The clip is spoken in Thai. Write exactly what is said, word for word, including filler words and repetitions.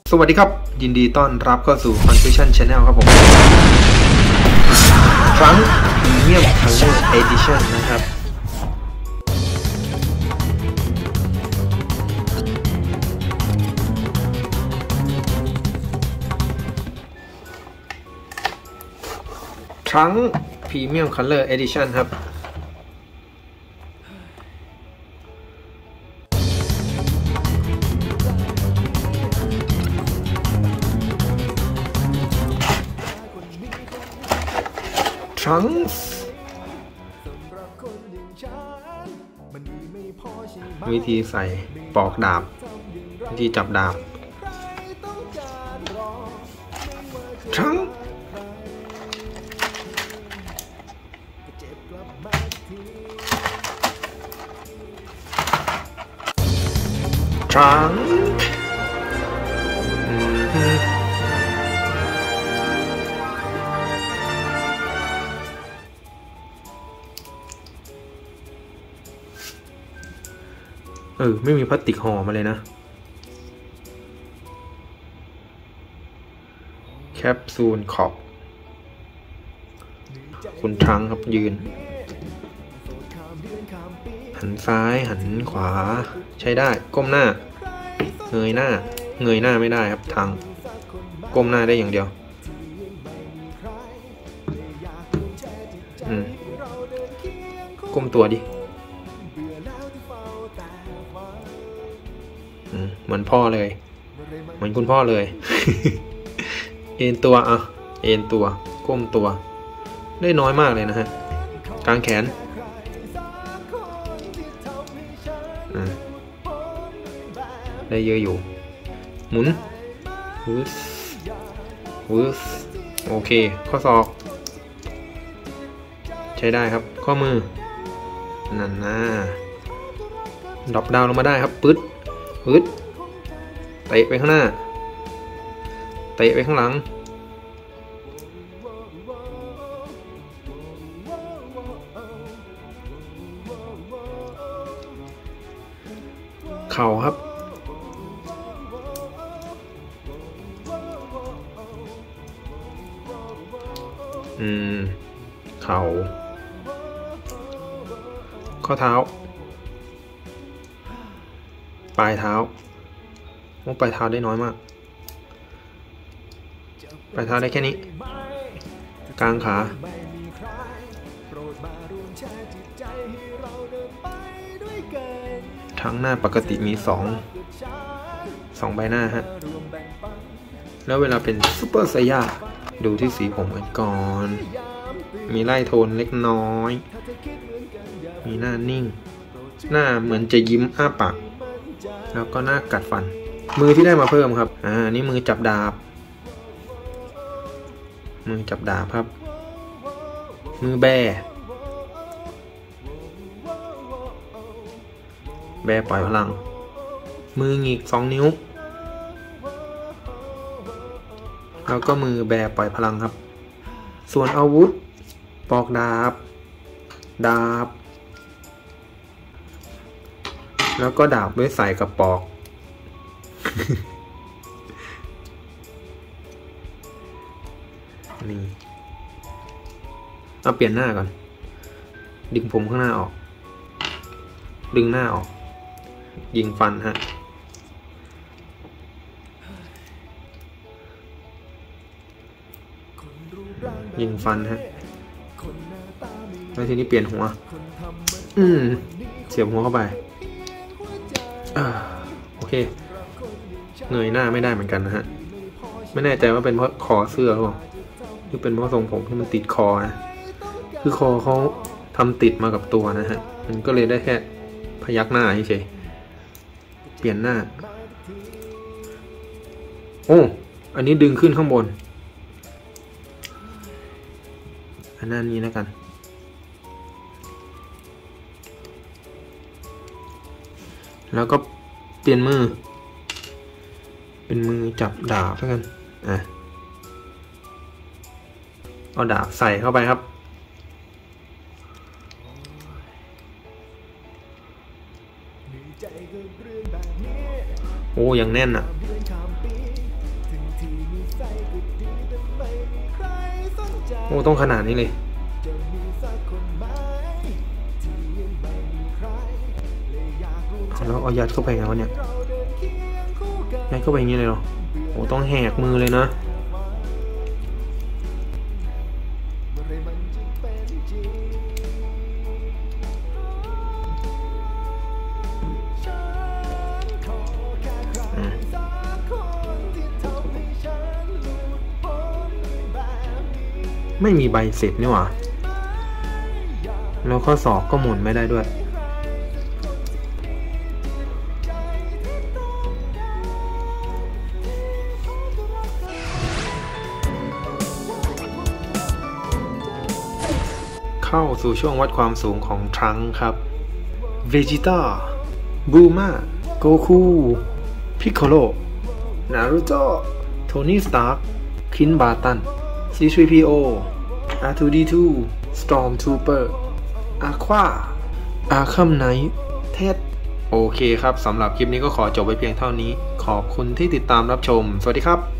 สวัสดีครับยินดีต้อนรับเข้าสู่ Confusion Channel ครับผมครั้ง Premium Color Edition นะครับครั้ง Premium Color Edition ครับวิธีใส่ปอกดาบวิธีจับดาบทั้งทั้งเออไม่มีพลาสติกห่อมาเลยนะแคปซูลขอบคุณทรังครับยืนหันซ้ายหันขวาใช้ได้ก้มหน้าเงยหน้าเงยหน้าไม่ได้ครับทางก้มหน้าได้อย่างเดียวอืมก้มตัวดิเหมือนพ่อเลยเหมือนคุณพ่อเลย เอ็นตัวอ่ะเอ็นตัวก้มตัวได้น้อยมากเลยนะฮะกางแขนได้เยอะอยู่หมุนวืสวืสโอเคข้อศอกใช้ได้ครับข้อมือนั่นนะดรอปดาวลงมาได้ครับปึ๊ดปึ๊ดเตะไปข้างหน้าเตะไปข้างหลังเข่าครับอืมเข่าข้อเท้าปลายเท้ามุกปลายเท้าได้น้อยมากปลายเท้าได้แค่นี้กลางขาทั้งหน้าปกติมีสองสองใบหน้าฮะแล้วเวลาเป็นซุปเปอร์ไซย่าดูที่สีผมกันก่อนมีไล่โทนเล็กน้อยมีหน้านิ่งหน้าเหมือนจะยิ้มอ้าปากแล้วก็หน้ากัดฟันมือที่ได้มาเพิ่มครับอ่านี่มือจับดาบมือจับดาบครับมือแบแบปล่อยพลังมือหงิกสองนิ้วแล้วก็มือแบปล่อยพลังครับส่วนอาวุธปอกดาบดาบแล้วก็ดาบไว้ใส่กับปอกนี่เอาเปลี่ยนหน้าก่อนดึงผมข้างหน้าออกดึงหน้าออกยิงฟันฮะยิงฟันฮะแล้วทีนี้เปลี่ยนหัวอืมเสียบหัวเข้าไปโอเคเงยหน้าไม่ได้เหมือนกันนะฮะไม่แน่ใจว่าเป็นเพราะคอเสื้อหรือเปล่าหรือเป็นเพราะทรงผมที่มันติดคอนะคือคอเขาทำติดมากับตัวนะฮะมันก็เลยได้แค่พยักหน้าเฉยเปลี่ยนหน้าโอ้อันนี้ดึงขึ้นข้างบนอันหน้านี้นะกันแล้วก็เปลี่ยนมือเป็นมือจับดาบแล้วกันอ่ะเอาดาบใส่เข้าไปครับโอ้ยังแน่นอ่ะโอ้ต้องขนาดนี้เลยแล้วเอายัดเข้าไปไงวะเนี่ยยัดเข้าไปอย่างนี้เลยเหรอโอ้ต้องแหกมือเลยนะไม่มีใบเสร็จนี่หว่าแล้วข้อศอกก็หมุนไม่ได้ด้วยเข้าสู่ช่วงวัดความสูงของทรังค์ครับเวจิต้าบูมาโกคูพิคโคโลนารูโตะโทนี่สตาร์คคินบาตัน ซี ทรี พี โอ อาร์ ทู ดี ทู Stormtrooper Aqua Arkham Knight เท็ดโอเคครับสำหรับคลิปนี้ก็ขอจบไปเพียงเท่านี้ขอบคุณที่ติดตามรับชมสวัสดีครับ